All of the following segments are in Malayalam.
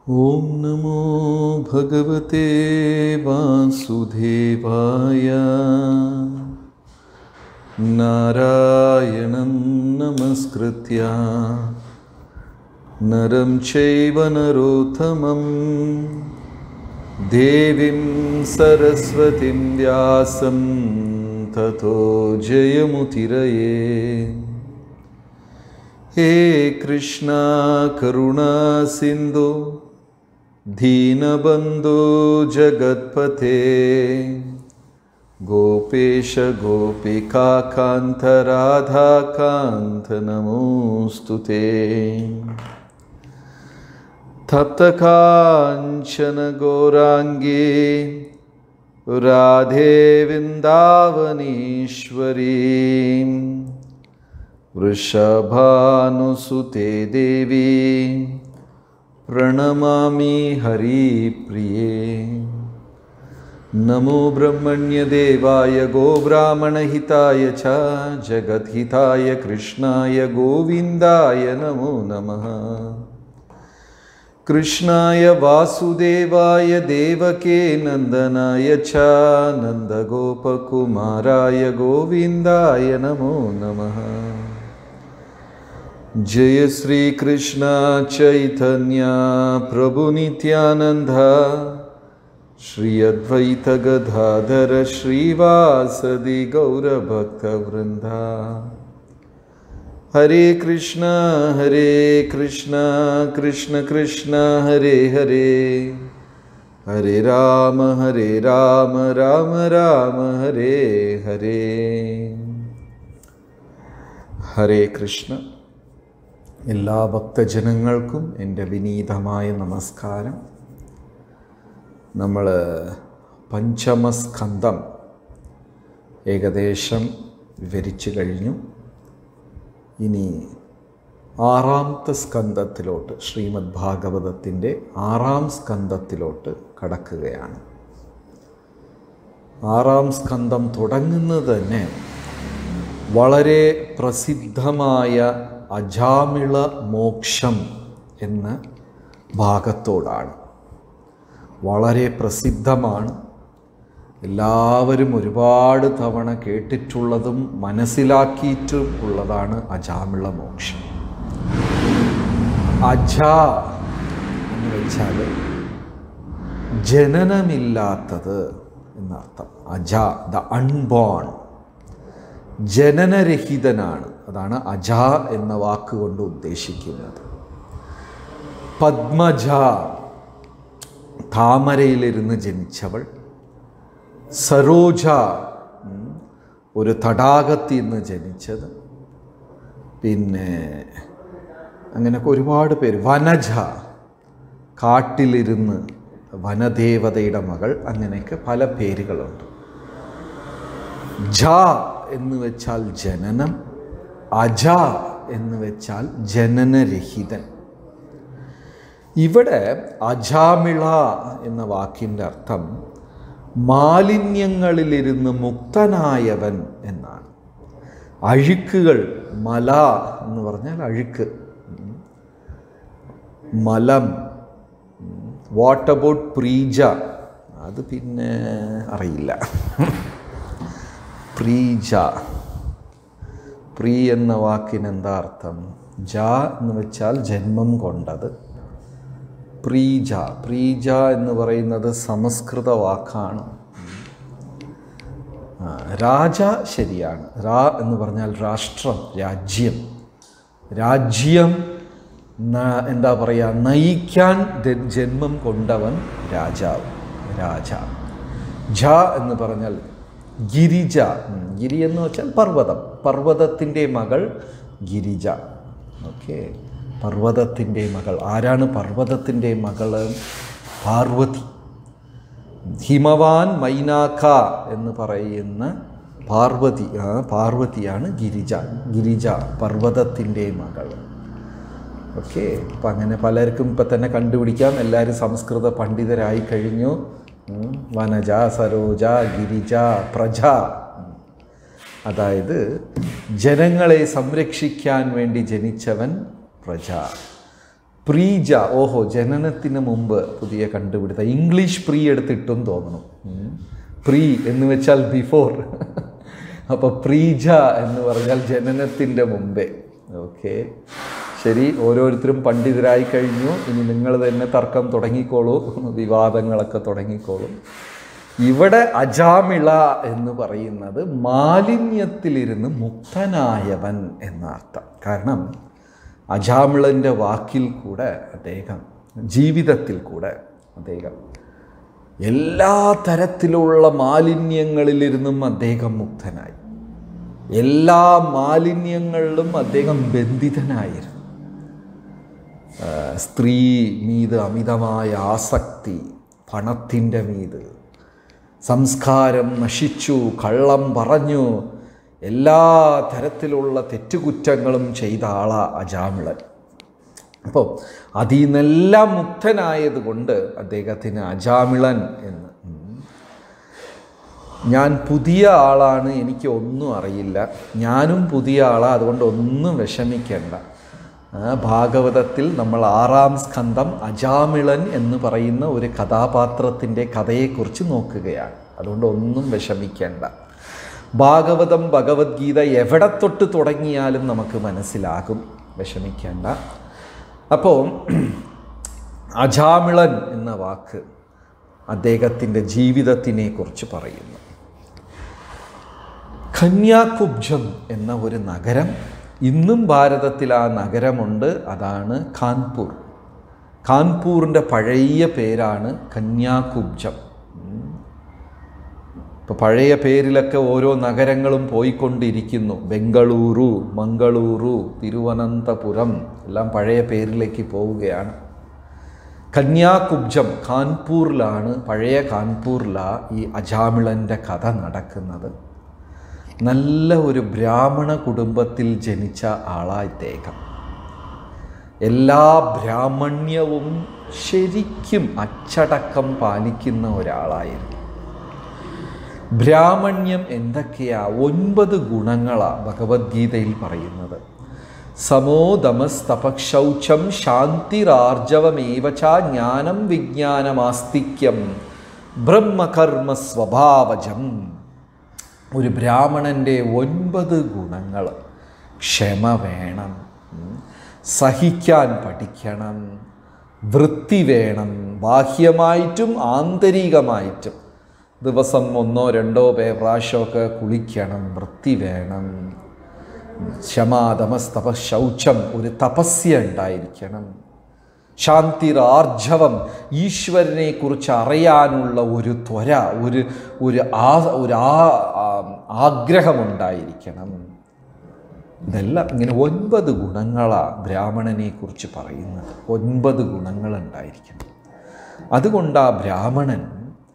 ओम नमो भगवते वासुदेवाय। नारायणं नमस्कृत्य नरं चैव नरोत्तमं देवीं सरस्वतीं व्यासं ततो जयमुदीरये। हे कृष्णा करुणा सिंधु दीनबंधो जगत्पते गोपेश गोपिका कांत राधा कांत नमोस्तुते। तप्त कांचन गौरांगी राधे वृंदावनेश्वरी वृषभानुसुते देवी प्रणमामि हरिप्रिये। नमो ब्रह्मण्यदेवाय गोब्राह्मणहिताय च जगद्हिताय कृष्णाय गोविन्दाय नमो नमः। कृष्णाय वासुदेवाय देवके नन्दनाय च नन्दगोपकुमाराय गोविन्दाय नमो नमः। जय श्री कृष्ण चैतन्य प्रभु नित्यानंद श्री अद्वैत गदाधर श्रीवासदि गौरभक्तवृंद। हरे कृष्ण कृष्ण कृष्ण हरे हरे, हरे राम राम राम हरे हरे। हरे कृष्ण। എല്ലാ ഭക്തജനങ്ങൾക്കും എൻ്റെ വിനീതമായ നമസ്കാരം. നമ്മൾ പഞ്ചമസ്കന്ധം ഏകദേശം വിവരിച്ചു കഴിഞ്ഞു. ഇനി ആറാമത്തെ സ്കന്ധത്തിലോട്ട്, ശ്രീമദ് ഭാഗവതത്തിൻ്റെ 6-ാം സ്കന്ധത്തിലോട്ട് കടക്കുകയാണ്. 6-ാം സ്കന്ധം തുടങ്ങുന്നത് തന്നെ വളരെ പ്രസിദ്ധമായ അജാമിള മോക്ഷം എന്ന ഭാഗത്തോടാണ്. വളരെ പ്രസിദ്ധമാണ്, എല്ലാവരും ഒരുപാട് തവണ കേട്ടിട്ടുള്ളതും മനസ്സിലാക്കിയിട്ടും ഉള്ളതാണ് അജാമിള മോക്ഷം. അജ എന്ന് വെച്ചാൽ ജനനമില്ലാത്തത് എന്നർത്ഥം. അജ ദ അൺബോൺ, ജനനരഹിതനാണ്. അതാണ് അജ എന്ന വാക്കുകൊണ്ട് ഉദ്ദേശിക്കുന്നത്. പദ്മജ, താമരയിലിരുന്ന് ജനിച്ചവൾ. സരോജ, ഒരു തടാകത്തിൽ നിന്ന് ജനിച്ചത്. പിന്നെ അങ്ങനെയൊക്കെ ഒരുപാട് പേര്. വനജ, കാട്ടിലിരുന്ന് വനദേവതയുടെ മകൾ. അങ്ങനെയൊക്കെ പല പേരുകളുണ്ട്. ജ എന്ന് വെച്ചാൽ ജനനം, അജ എന്ന് വെച്ചാൽ ജനനരഹിതൻ. ഇവിടെ അജാമിള എന്ന വാക്കിൻ്റെ അർത്ഥം മാലിന്യങ്ങളിലിരുന്ന് മുക്തനായവൻ എന്നാണ്. അഴുക്കുകൾ, മല എന്ന് പറഞ്ഞാൽ അഴുക്ക്, മലം. What about Preeja? അത് പിന്നെ അറിയില്ല. പ്രീജ, പ്രീ എന്ന വാക്കിന് എന്താ അർത്ഥം? ജ എന്ന് വെച്ചാൽ ജന്മം കൊണ്ടത്. പ്രീജ, പ്രീജ എന്ന് പറയുന്നത് സംസ്കൃത വാക്കാണ്. രാജ ശരിയാണ്. രാ എന്ന് പറഞ്ഞാൽ രാഷ്ട്രം, രാജ്യം. രാജ്യം എന്താ പറയുക, നയിക്കാൻ ജന്മം കൊണ്ടവൻ രാജാവ്, രാജ. ജ എന്ന് പറഞ്ഞാൽ ഗിരിജ. ഗിരി എന്ന് വെച്ചാൽ പർവ്വതം, പർവ്വതത്തിൻ്റെ മകൾ ഗിരിജ. ഓക്കെ, പർവ്വതത്തിൻ്റെ മകൾ. ആരാണ് പർവ്വതത്തിൻ്റെ മകൾ? പാർവതി. ഹിമവാൻ മൈനാക്ക എന്ന് പറയുന്ന പാർവതി, പാർവതിയാണ് ഗിരിജ. ഗിരിജ പർവ്വതത്തിൻ്റെ മകൾ. ഓക്കെ, അപ്പം അങ്ങനെ പലർക്കും ഇപ്പം തന്നെ കണ്ടുപിടിക്കാം. എല്ലാവരും സംസ്കൃത പണ്ഡിതരായി കഴിഞ്ഞു. വനജ, സരോജ, ഗിരിജ, പ്രജ. അതായത് ജനങ്ങളെ സംരക്ഷിക്കാൻ വേണ്ടി ജനിച്ചവൻ പ്രജ. പ്രീജ, ഓഹോ, ജനനത്തിന് മുമ്പ് പുതിയ കണ്ടുപിടുത്തം. ഇംഗ്ലീഷ് പ്രീ എടുത്തിട്ടും തോന്നുന്നു. പ്രീ എന്ന് വെച്ചാൽ ബിഫോർ. അപ്പോൾ പ്രീജ എന്ന് പറഞ്ഞാൽ ജനനത്തിൻ്റെ മുമ്പേ. ഓക്കെ, ശരി. ഓരോരുത്തരും പണ്ഡിതരായി കഴിഞ്ഞു. ഇനി നിങ്ങൾ തന്നെ തർക്കം തുടങ്ങിക്കോളൂ, വിവാദങ്ങളൊക്കെ തുടങ്ങിക്കോളൂ. ഇവിടെ അജാമിള എന്ന് പറയുന്നത് മാലിന്യത്തിലിരുന്ന് മുക്തനായവൻ എന്നർത്ഥം. കാരണം അജാമിളൻ്റെ വാക്കിൽ കൂടെ അദ്ദേഹം, ജീവിതത്തിൽ കൂടെ അദ്ദേഹം എല്ലാ തരത്തിലുള്ള മാലിന്യങ്ങളിലിരുന്നും അദ്ദേഹം മുക്തനായി. എല്ലാ മാലിന്യങ്ങളിലും അദ്ദേഹം ബന്ധിതനായിരുന്നു. സ്ത്രീ മീത് അമിതമായ ആസക്തി, പണത്തിൻ്റെ മീത്, സംസ്കാരം നശിച്ചു, കള്ളം പറഞ്ഞു, എല്ലാ തരത്തിലുള്ള തെറ്റുകുറ്റങ്ങളും ചെയ്ത ആളാ അജാമിളൻ. അപ്പോൾ അതിൽ നിന്നെല്ലാം മുക്തനായതുകൊണ്ട് അദ്ദേഹത്തിന് അജാമിളൻ എന്ന്. ഞാൻ പുതിയ ആളാണ്, എനിക്ക് ഒന്നും അറിയില്ല, ഞാനും പുതിയ ആളാണ്, അതുകൊണ്ട് ഒന്നും വിഷമിക്കേണ്ട. ഭാഗവതത്തിൽ നമ്മൾ 6-ാം സ്കന്ധം അജാമിളൻ എന്ന് പറയുന്ന ഒരു കഥാപാത്രത്തിൻ്റെ കഥയെക്കുറിച്ച് നോക്കുകയാണ്. അതുകൊണ്ട് ഒന്നും വിഷമിക്കേണ്ട. ഭാഗവതം, ഭഗവത്ഗീത എവിടെ തൊട്ട് തുടങ്ങിയാലും നമുക്ക് മനസ്സിലാകും, വിഷമിക്കേണ്ട. അപ്പോൾ അജാമിളൻ എന്ന വാക്ക് അദ്ദേഹത്തിൻ്റെ ജീവിതത്തിനെ കുറിച്ച് പറയുന്നു. കന്യാകുബ്ജം എന്ന ഒരു നഗരം, ഇന്നും ഭാരതത്തിൽ ആ നഗരമുണ്ട്. അതാണ് കാൺപൂർ. കാൺപൂറിൻ്റെ പഴയ പേരാണ് കന്യാകുബ്ജം. ഇപ്പോൾ പഴയ പേരിലൊക്കെ ഓരോ നഗരങ്ങളും പോയിക്കൊണ്ടിരിക്കുന്നു. ബംഗളൂരു, മംഗളൂരു, തിരുവനന്തപുരം എല്ലാം പഴയ പേരിലേക്ക് പോവുകയാണ്. കന്യാകുബ്ജം കാൺപൂറിലാണ്, പഴയ കാൺപൂറിലാണ് ഈ അജാമിളൻ്റെ കഥ നടക്കുന്നത്. നല്ല ഒരു ബ്രാഹ്മണ കുടുംബത്തിൽ ജനിച്ച ആളായി ഇദ്ദേഹം. എല്ലാ ബ്രാഹ്മണ്യവും ശരിക്കും അച്ചടക്കം പാലിക്കുന്ന ഒരാളായിരുന്നു. ബ്രാഹ്മണ്യം എന്തൊക്കെയാ? 9 ഗുണങ്ങളാണ് ഭഗവത്ഗീതയിൽ പറയുന്നത്. സമോദമസ്തപശൗചം ശാന്തിരാർജവമേവച ജ്ഞാനം വിജ്ഞാനമാസ്തിക്യം ബ്രഹ്മകർമ്മ സ്വഭാവജം. ഒരു ബ്രാഹ്മണൻ്റെ 9 ഗുണങ്ങൾ. ക്ഷമ വേണം, സഹിക്കാൻ പഠിക്കണം, വൃത്തി വേണം, ബാഹ്യമായിട്ടും ആന്തരികമായിട്ടും. ദിവസം 1-2 പ്രാവശ്യമൊക്കെ കുളിക്കണം, വൃത്തി വേണം. ശമാദമസ്തപശൗചം, ഒരു തപസ്യ ഉണ്ടായിരിക്കണം. ശാന്തിരാർജവം, ഈശ്വരനെ കുറിച്ച് അറിയാനുള്ള ഒരു ത്വര, ഒരു ആഗ്രഹമുണ്ടായിരിക്കണം. ഇതെല്ലാം ഇങ്ങനെ 9 ഗുണങ്ങളാണ് ബ്രാഹ്മണനെ കുറിച്ച് പറയുന്നത്. 9 ഗുണങ്ങളുണ്ടായിരിക്കണം. അതുകൊണ്ട് ആ ബ്രാഹ്മണൻ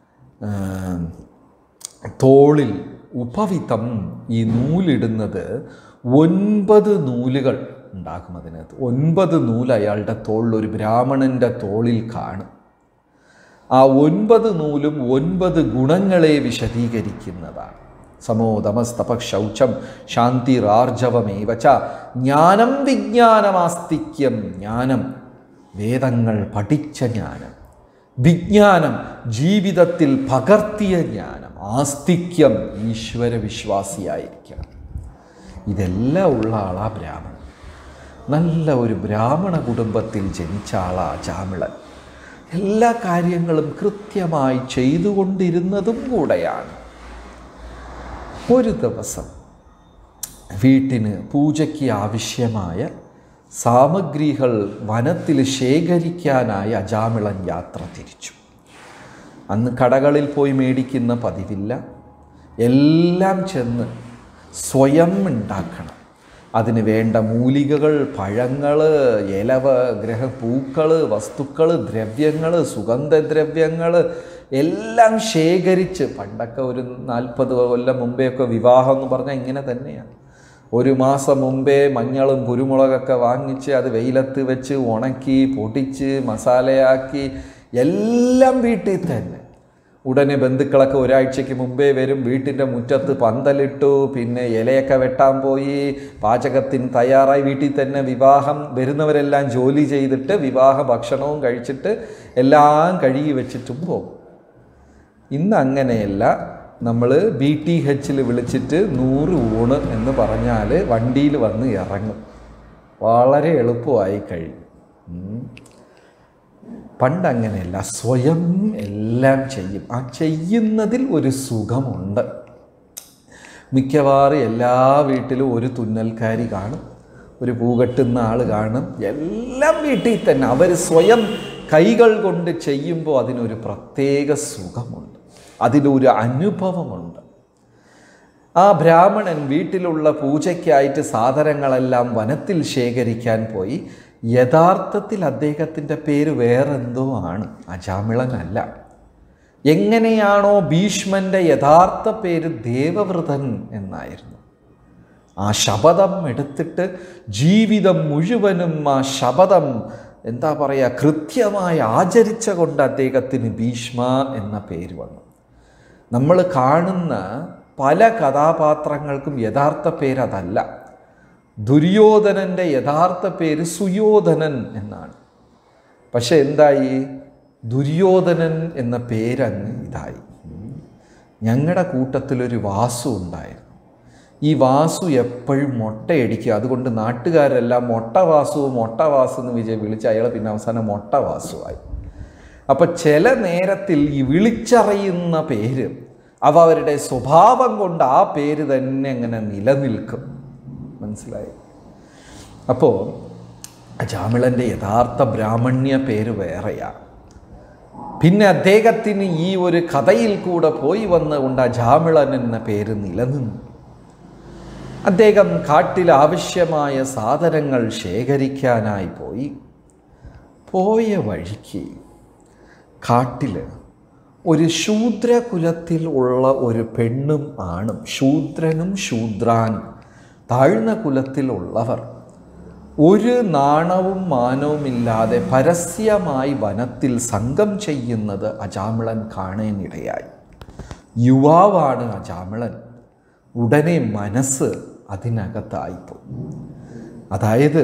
തോളിൽ ഉപവിതം, ഈ നൂലിടുന്നത് 9 നൂലുകൾ ഉണ്ടാകും. അതിനകത്ത് 9 നൂല് അയാളുടെ തോളിൽ, ഒരു ബ്രാഹ്മണൻ്റെ തോളിൽ കാണും. ആ 9 നൂലും 9 ഗുണങ്ങളെ വിശദീകരിക്കുന്നതാണ്. സമോദമസ്തപശൗചം ശാന്തിരാർജവമേവച ജ്ഞാനം വിജ്ഞാനമാസ്തിക്യം. ജ്ഞാനം, വേദങ്ങൾ പഠിച്ച ജ്ഞാനം. വിജ്ഞാനം, ജീവിതത്തിൽ പകർത്തിയ ജ്ഞാനം. ആസ്തിക്യം, ഈശ്വര വിശ്വാസിയായിരിക്കണം. ഇതെല്ലാം ഉള്ള ആളാ ബ്രാഹ്മണൻ. നല്ല ഒരു ബ്രാഹ്മണ കുടുംബത്തിൽ ജനിച്ച ആളാ അജാമിളൻ. എല്ലാ കാര്യങ്ങളും കൃത്യമായി ചെയ്തുകൊണ്ടിരുന്നതും കൂടെയാണ്. ഒരു ദിവസം വീട്ടിന് പൂജയ്ക്ക് ആവശ്യമായ സാമഗ്രികൾ വനത്തിൽ ശേഖരിക്കാനായി അജാമിളൻ യാത്ര തിരിച്ചു. അന്ന് കടകളിൽ പോയി മേടിക്കുന്ന പതിവില്ല. എല്ലാം ചെന്ന് സ്വയം ഉണ്ടാക്കണം. അതിന് വേണ്ട മൂലികകൾ, പഴങ്ങൾ, ഇലവ, പൂക്കൾ, വസ്തുക്കൾ, ദ്രവ്യങ്ങൾ, സുഗന്ധദ്രവ്യങ്ങൾ എല്ലാം ശേഖരിച്ച്. പണ്ടൊക്കെ ഒരു 40 കൊല്ലം മുമ്പെയൊക്കെ വിവാഹം എന്ന് പറഞ്ഞാൽ ഇങ്ങനെ തന്നെയാണ്. 1 മാസം മുമ്പേ മഞ്ഞളും കുരുമുളകൊക്കെ വാങ്ങിച്ച് അത് വെയിലത്ത് വെച്ച് ഉണക്കി പൊടിച്ച് മസാലയാക്കി എല്ലാം വീട്ടിൽ തന്നെ. ഉടനെ ബന്ധുക്കളൊക്കെ ഒരാഴ്ചയ്ക്ക് മുമ്പേ വരും. വീട്ടിൻ്റെ മുറ്റത്ത് പന്തലിട്ടു, പിന്നെ ഇലയൊക്കെ വെട്ടാൻ പോയി, പാചകത്തിന് തയ്യാറായി. വീട്ടിൽ തന്നെ വിവാഹം വരുന്നവരെല്ലാം ജോലി ചെയ്തിട്ട് വിവാഹ ഭക്ഷണവും കഴിച്ചിട്ട് എല്ലാം കഴുകി വെച്ചിട്ടും പോകും. ഇന്ന് അങ്ങനെയല്ല. നമ്മൾ BTHൽ വിളിച്ചിട്ട് 100 ഊണ് എന്ന് പറഞ്ഞാൽ വണ്ടിയിൽ വന്ന് ഇറങ്ങും. വളരെ എളുപ്പമായി കഴിയും. പണ്ടങ്ങനെയല്ല, സ്വയം എല്ലാം ചെയ്യും. ആ ചെയ്യുന്നതിൽ ഒരു സുഖമുണ്ട്. മിക്കവാറും എല്ലാ വീട്ടിലും ഒരു തുന്നൽക്കാരി കാണും, ഒരു പൂ കെട്ടുന്ന ആൾ കാണും. എല്ലാം വീട്ടിൽ തന്നെ അവർ സ്വയം കൈകൾ കൊണ്ട് ചെയ്യുമ്പോൾ അതിനൊരു പ്രത്യേക സുഖമുണ്ട്, അതിലൊരു അനുഭവമുണ്ട്. ആ ബ്രാഹ്മണൻ വീട്ടിലുള്ള പൂജയ്ക്കായിട്ട് സാധനങ്ങളെല്ലാം വനത്തിൽ ശേഖരിക്കാൻ പോയി. യഥാർത്ഥത്തിൽ അദ്ദേഹത്തിൻ്റെ പേര് വേറെന്തോ ആണ്, അജാമിളനല്ല. എങ്ങനെയാണോ ഭീഷ്മൻ്റെ യഥാർത്ഥ പേര് ദേവവ്രതൻ എന്നായിരുന്നു. ആ ശപഥം എടുത്തിട്ട് ജീവിതം മുഴുവനും ആ ശപഥം എന്താ പറയുക കൃത്യമായി ആചരിച്ച കൊണ്ട് അദ്ദേഹത്തിന് ഭീഷ്മ എന്ന പേര് വന്നു. നമ്മൾ കാണുന്ന പല കഥാപാത്രങ്ങൾക്കും യഥാർത്ഥ പേര് അതല്ല. ദുര്യോധനൻ്റെ യഥാർത്ഥ പേര് സുയോധനൻ എന്നാണ്. പക്ഷെ എന്തായി, ദുര്യോധനൻ എന്ന പേരങ്ങ് ഇതായി. ഞങ്ങളുടെ കൂട്ടത്തിലൊരു വാസു ഉണ്ടായിരുന്നു. ഈ വാസു എപ്പോഴും മുട്ടയടിക്കുക. അതുകൊണ്ട് നാട്ടുകാരെല്ലാം മൊട്ട വാസു എന്ന് വിളിച്ച് അയാൾ പിന്നെ അവസാനം മൊട്ട വാസുവായി. അപ്പം ചില നേരത്തിൽ ഈ വിളിച്ചറിയുന്ന പേര് അവരുടെ സ്വഭാവം കൊണ്ട് ആ പേര് തന്നെ അങ്ങനെ നിലനിൽക്കും. മനസ്സിലായി? അപ്പോൾ അജാമിളൻ്റെ യഥാർത്ഥ ബ്രാഹ്മണ്യ പേര് വേറെയാണ്. പിന്നെ അദ്ദേഹത്തിന് ഈ ഒരു കഥയിൽ കൂടെ പോയി വന്നുകൊണ്ട് അജാമിളൻ എന്ന പേര് നിലനിന്നു. അദ്ദേഹം കാട്ടിൽ ആവശ്യമായ സാധനങ്ങൾ ശേഖരിക്കാനായി പോയ വഴിക്ക് കാട്ടിൽ ഒരു ശൂദ്രകുലത്തിൽ ഉള്ള ഒരു പെണ്ണും ആണും, ശൂദ്രനും ശൂദ്രാൻ, താഴ്ന്ന കുലത്തിലുള്ളവർ, ഒരു നാണവും മാനവുമില്ലാതെ പരസ്യമായി വനത്തിൽ സംഘം ചെയ്യുന്നത് അജാമിളൻ കാണാനിടയായി. യുവാവാണ് അജാമിളൻ. ഉടനെ മനസ്സ് അതിനകത്തായിപ്പോയി. അതായത്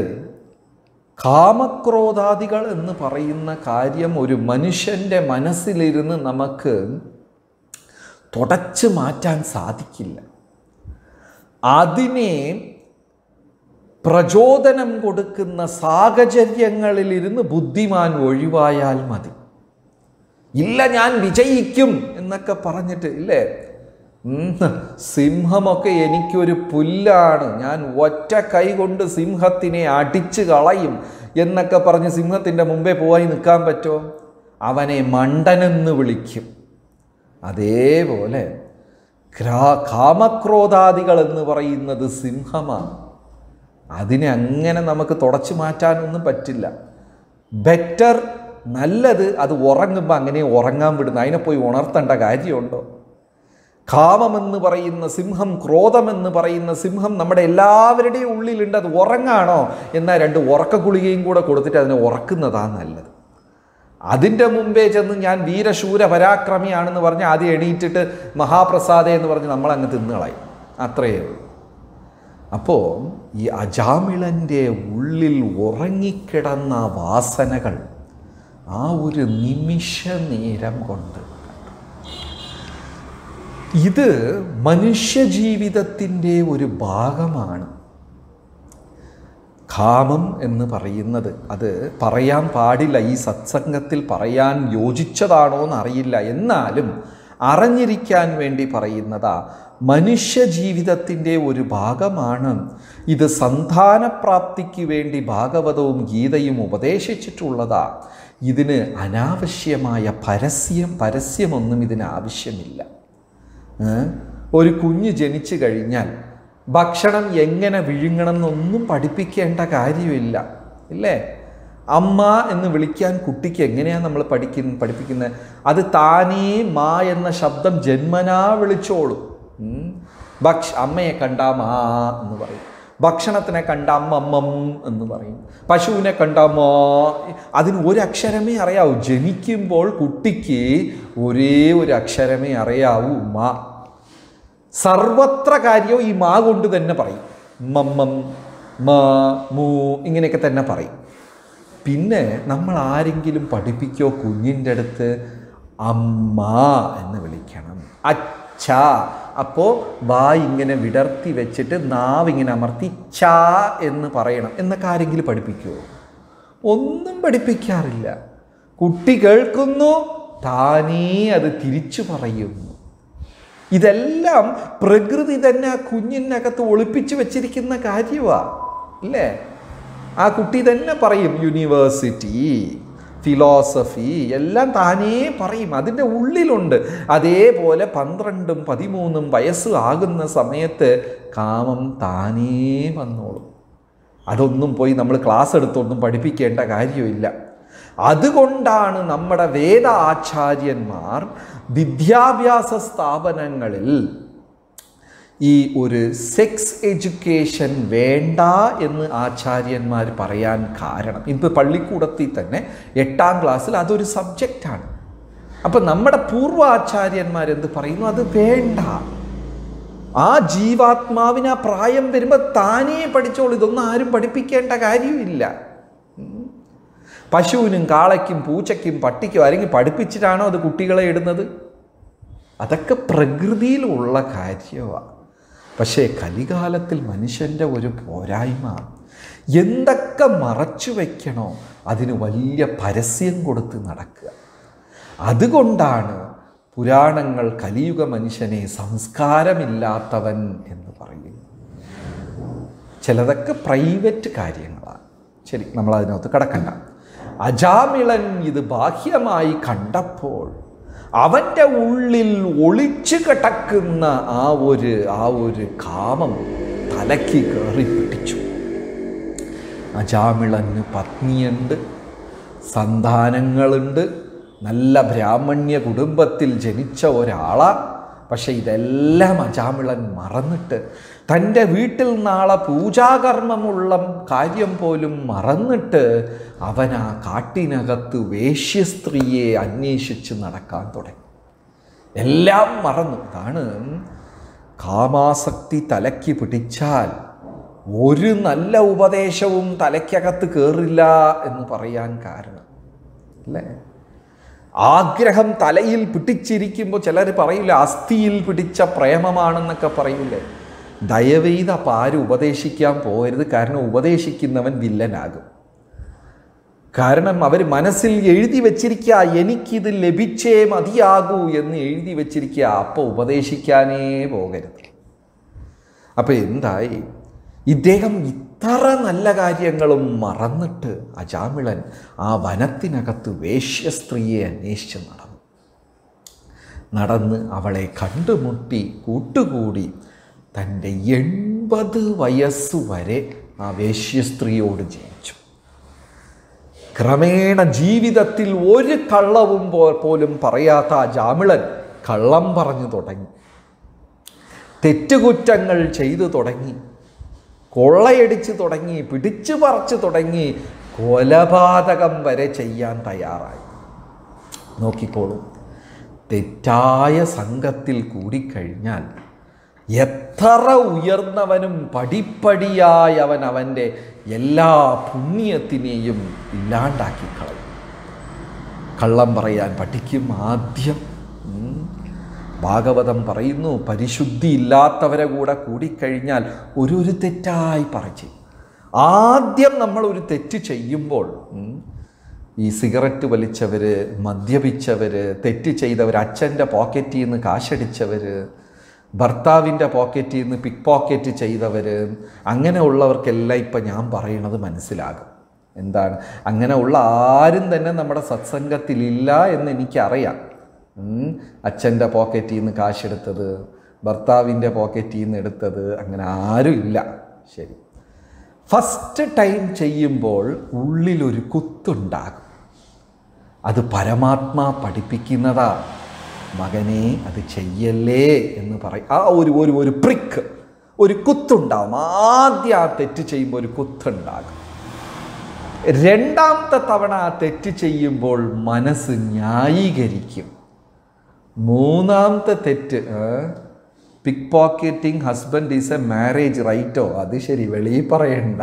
കാമക്രോധാദികൾ എന്ന് പറയുന്ന കാര്യം ഒരു മനുഷ്യൻ്റെ മനസ്സിലിരുന്ന് നമുക്ക് തുടച്ചു മാറ്റാൻ സാധിക്കില്ല. അതിനെ പ്രചോദനം കൊടുക്കുന്ന സാഹചര്യങ്ങളിലിരുന്ന് ബുദ്ധിമാൻ ഒഴിവായാൽ മതി. ഇല്ല ഞാൻ വിജയിക്കും എന്നൊക്കെ പറഞ്ഞിട്ട് ഇല്ലേ, സിംഹമൊക്കെ എനിക്കൊരു പുല്ലാണ്, ഞാൻ ഒറ്റ കൈ കൊണ്ട് സിംഹത്തിനെ അടിച്ചു കളയും എന്നൊക്കെ പറഞ്ഞ് സിംഹത്തിൻ്റെ മുമ്പേ പോയി നിൽക്കാൻ പറ്റുമോ? അവനെ മണ്ടനെന്ന് വിളിക്കും. അതേപോലെ കാമക്രോധാദികൾ എന്ന് പറയുന്നത് സിംഹമാണ്. അതിനെ അങ്ങനെ നമുക്ക് തുടച്ചു മാറ്റാനൊന്നും പറ്റില്ല. ബെറ്റർ, നല്ലത് അത് ഉറങ്ങുമ്പോൾ അങ്ങനെ ഉറങ്ങാൻ വിടുന്ന, അതിനെ പോയി ഉണർത്തേണ്ട കാര്യമുണ്ടോ? കാമമെന്ന് പറയുന്ന സിംഹം, ക്രോധമെന്ന് പറയുന്ന സിംഹം നമ്മുടെ എല്ലാവരുടെയും ഉള്ളിലുണ്ട്. അത് ഉറങ്ങാണോ എന്നാൽ 2 ഉറക്ക ഗുളികയും കൂടെ കൊടുത്തിട്ട് അതിനെ ഉറക്കുന്നതാണ് നല്ലത്. അതിൻ്റെ മുമ്പേ ചെന്ന് ഞാൻ വീരശൂര പരാക്രമിയാണെന്ന് പറഞ്ഞ് ആദ്യം എണീറ്റിട്ട് മഹാപ്രസാദ എന്ന് പറഞ്ഞ് നമ്മളങ്ങ് തിന്നുകളയും. അത്രയേ ഉള്ളൂ. അപ്പോൾ ഈ അജാമിളൻ്റെ ഉള്ളിൽ ഉറങ്ങിക്കിടന്ന വാസനകൾ ആ ഒരു നിമിഷ നേരം കൊണ്ട്, ഇത് മനുഷ്യജീവിതത്തിൻ്റെ ഒരു ഭാഗമാണ്. കാമം എന്ന് പറയുന്നത് അത് പറയാൻ പാടില്ല, ഈ സത്സംഗത്തിൽ പറയാൻ യോജിച്ചതാണോ എന്നറിയില്ല. എന്നാലും അറിഞ്ഞിരിക്കാൻ വേണ്ടി പറയുന്നതാ. മനുഷ്യജീവിതത്തിൻ്റെ ഒരു ഭാഗമാണ് ഇത്. സന്താനപ്രാപ്തിക്ക് വേണ്ടി ഭാഗവതവും ഗീതയും ഉപദേശിച്ചിട്ടുള്ളതാ. ഇതിന് അനാവശ്യമായ പരസ്യമൊന്നും ഇതിന് ആവശ്യമില്ല. ഒരു കുഞ്ഞ് ജനിച്ചു കഴിഞ്ഞാൽ ഭക്ഷണം എങ്ങനെ വിഴുങ്ങണം എന്നൊന്നും പഠിപ്പിക്കേണ്ട കാര്യമില്ല, ഇല്ലേ? അമ്മ എന്ന് വിളിക്കാൻ കുട്ടിക്ക് എങ്ങനെയാണ് നമ്മൾ പഠിപ്പിക്കുന്നത്? അത് താനേ മാ എന്ന ശബ്ദം ജന്മനാ വിളിച്ചോളും. അമ്മയെ കണ്ടാ മാ എന്ന് പറയും. ഭക്ഷണത്തിനെ കണ്ട അമ്മമ്മം എന്ന് പറയും, പശുവിനെ കണ്ട മോ. അതിന് ഒരക്ഷരമേ അറിയാവൂ. ജനിക്കുമ്പോൾ കുട്ടിക്ക് ഒരേ ഒരു അക്ഷരമേ അറിയാവൂ, മാ. സർവത്ര കാര്യവും ഈ മാ കൊണ്ട് തന്നെ പറയും. മമ്മം, മാ, മൂ ഇങ്ങനെയൊക്കെ തന്നെ പറയും. പിന്നെ നമ്മൾ ആരെങ്കിലും പഠിപ്പിക്കോ കുഞ്ഞിൻ്റെ അടുത്ത് അമ്മ എന്ന് വിളിക്കണം, അച്ഛ. അപ്പോൾ വായ് ഇങ്ങനെ വിടർത്തി വെച്ചിട്ട് നാവ് ഇങ്ങനെ അമർത്തി ച എന്ന് പറയണം എന്നൊക്കെ ആരെങ്കിലും പഠിപ്പിക്കുമോ? ഒന്നും പഠിപ്പിക്കാറില്ല. കുട്ടി കേൾക്കുന്നു, താനേ അത് തിരിച്ചു പറയുന്നു. ഇതെല്ലാം പ്രകൃതി തന്നെ ആ കുഞ്ഞിനകത്ത് ഒളിപ്പിച്ചു വെച്ചിരിക്കുന്ന കാര്യമാണ് അല്ലേ? ആ കുട്ടി തന്നെ പറയും യൂണിവേഴ്സിറ്റി, ഫിലോസഫി എല്ലാം താനേ പറയും, അതിൻ്റെ ഉള്ളിലുണ്ട്. അതേപോലെ 12ഉം 13ഉം വയസ്സ് ആകുന്ന സമയത്ത് കാമം താനേ വന്നോളും. അതൊന്നും പോയി നമ്മൾ ക്ലാസ് എടുത്തൊന്നും പഠിപ്പിക്കേണ്ട കാര്യമില്ല. അതുകൊണ്ടാണ് നമ്മുടെ വേദ ആചാര്യന്മാർ വിദ്യാഭ്യാസ സ്ഥാപനങ്ങളിൽ ഈ ഒരു സെക്സ് എഡ്യൂക്കേഷൻ വേണ്ട എന്ന് ആചാര്യന്മാർ പറയാൻ കാരണം. ഇപ്പോൾ പള്ളിക്കൂടത്തിൽ തന്നെ 8ാം ക്ലാസ്സിൽ അതൊരു സബ്ജക്റ്റാണ്. അപ്പം നമ്മുടെ പൂർവാചാര്യന്മാരെന്ത് പറയുന്നു? അത് വേണ്ട. ആ ജീവാത്മാവിന് ആ പ്രായം വരുമ്പോൾ താനേ പഠിച്ചോളൂ, ഇതൊന്നും ആരും പഠിപ്പിക്കേണ്ട കാര്യമില്ല. പശുവിനും കാളയ്ക്കും പൂച്ചയ്ക്കും പട്ടിക്കും ആരെങ്കിലും പഠിപ്പിച്ചിട്ടാണോ അത് കുട്ടികളെ ഇടുന്നത്? അതൊക്കെ പ്രകൃതിയിലുള്ള കാര്യമാണ്. പക്ഷേ കലികാലത്തിൽ മനുഷ്യൻ്റെ ഒരു പോരായ്മ, എന്തൊക്കെ മറച്ചു വയ്ക്കണോ അതിന് വലിയ പരസ്യം കൊടുത്ത് നടക്കുക. അതുകൊണ്ടാണ് പുരാണങ്ങൾ കലിയുഗ മനുഷ്യനെ സംസ്കാരമില്ലാത്തവൻ എന്ന് പറയുന്നു. ചിലതൊക്കെ പ്രൈവറ്റ് കാര്യങ്ങളാണ്. ശരി, നമ്മളതിനകത്ത് കടക്കണ്ട. അജാമിളൻ ഇത് ബാഹ്യമായി കണ്ടപ്പോൾ അവൻ്റെ ഉള്ളിൽ ഒളിച്ചു കിടക്കുന്ന ആ ഒരു കാമം തലയ്ക്ക് കയറി പിടിച്ചു. അജാമിളന് പത്നിയുണ്ട്, സന്താനങ്ങളുണ്ട്, നല്ല ബ്രാഹ്മണ്യ കുടുംബത്തിൽ ജനിച്ച ഒരാളാണ്. പക്ഷെ ഇതെല്ലാം അജാമിളൻ മറന്നിട്ട്, തൻ്റെ വീട്ടിൽ നാളെ പൂജാകർമ്മമുള്ള കാര്യം പോലും മറന്നിട്ട് അവൻ ആ കാട്ടിനകത്ത് വേശ്യസ്ത്രീയെ അന്വേഷിച്ച് നടക്കാൻ തുടങ്ങി. എല്ലാം മറന്നു. അതാണ് കാമാസക്തി തലയ്ക്ക് പിടിച്ചാൽ ഒരു നല്ല ഉപദേശവും തലയ്ക്കകത്ത് കയറില്ല എന്ന് പറയാൻ കാരണം അല്ലേ? ആഗ്രഹം തലയിൽ പിടിച്ചിരിക്കുമ്പോൾ ചിലർ പറയില്ല അസ്ഥിയിൽ പിടിച്ച പ്രേമമാണെന്നൊക്കെ പറയില്ലേ. ദയവെയ്ത് അപ്പം ആരും ഉപദേശിക്കാൻ പോകരുത്. കാരണം ഉപദേശിക്കുന്നവൻ വില്ലനാകും. കാരണം അവർ മനസ്സിൽ എഴുതി വച്ചിരിക്കുക എനിക്കിത് ലഭിച്ചേ മതിയാകൂ എന്ന് എഴുതി വച്ചിരിക്കുക. അപ്പോൾ ഉപദേശിക്കാനേ പോകരുത്. അപ്പം എന്തായി? ഇദ്ദേഹം ഇത്ര നല്ല കാര്യങ്ങളും മറന്നിട്ട് അജാമിളൻ ആ വനത്തിനകത്ത് വേശ്യസ്ത്രീയെ അന്വേഷിച്ച് നടന്ന് അവളെ കണ്ടുമുട്ടി കൂട്ടുകൂടി തൻ്റെ 80 വയസ്സുവരെ ആ വേശ്യസ്ത്രീയോട് ജീവിച്ചു. ക്രമേണ ജീവിതത്തിൽ ഒരു കള്ളവും പോലും പറയാത്ത അജാമിളൻ കള്ളം പറഞ്ഞു തുടങ്ങി, തെറ്റുകുറ്റങ്ങൾ ചെയ്തു തുടങ്ങി, കൊള്ളയടിച്ച് തുടങ്ങി, പിടിച്ചു പറിച്ചു തുടങ്ങി, കൊലപാതകം വരെ ചെയ്യാൻ തയ്യാറായി. നോക്കിക്കോളൂ, തെറ്റായ സംഘത്തിൽ കൂടിക്കഴിഞ്ഞാൽ എത്ര ഉയർന്നവനും പടിപ്പടിയായി അവൻ്റെ എല്ലാ പുണ്യത്തിനെയും ഇല്ലാണ്ടാക്കി കളയും. കള്ളം പറയാൻ പഠിക്കും ആദ്യം. ഭാഗവതം പറയുന്നു, പരിശുദ്ധി ഇല്ലാത്തവരെ കൂടെ കൂടിക്കഴിഞ്ഞാൽ ഒരു തെറ്റായി പറയും. ആദ്യം നമ്മൾ ഒരു തെറ്റ് ചെയ്യുമ്പോൾ ഈ സിഗരറ്റ് വലിച്ചവർ, മദ്യപിച്ചവർ, തെറ്റ് ചെയ്തവർ, അച്ഛൻ്റെ പോക്കറ്റിൽ നിന്ന് കാശടിച്ചവർ, ഭർത്താവിൻ്റെ പോക്കറ്റിൽ നിന്ന് പിക്ക് പോക്കറ്റ് ചെയ്തവർ, അങ്ങനെയുള്ളവർക്കെല്ലാം ഇപ്പം ഞാൻ പറയണത് മനസ്സിലാകും. എന്താണ്? അങ്ങനെയുള്ള ആരും തന്നെ നമ്മുടെ സത്സംഗത്തിലില്ല എന്ന് എനിക്കറിയാം. അച്ഛൻ്റെ പോക്കറ്റിൽ നിന്ന് കാശെടുത്തത്, ഭർത്താവിൻ്റെ പോക്കറ്റിൽ നിന്ന് എടുത്തത്, അങ്ങനെ ആരും ഇല്ല. ശരി, ഫസ്റ്റ് ടൈം ചെയ്യുമ്പോൾ ഉള്ളിലൊരു കുത്തുണ്ടാകും. അത് പരമാത്മാ പഠിപ്പിക്കുന്നതാ. മകനെ അത് ചെയ്യല്ലേ എന്ന് പറയും. ആ ഒരു പ്രിക്ക്, ഒരു കുത്തുണ്ടാവും. ആദ്യം ആ തെറ്റ് ചെയ്യുമ്പോൾ ഒരു കുത്തുണ്ടാകും. രണ്ടാമത്തെ തവണ ആ തെറ്റ് ചെയ്യുമ്പോൾ മനസ്സ് ന്യായീകരിക്കും. മൂന്നാമത്തെ തെറ്റ്, pickpocketing husband is a marriage റൈറ്റോ, അത് ശരി, വെളിയിൽ പറയണ്ട.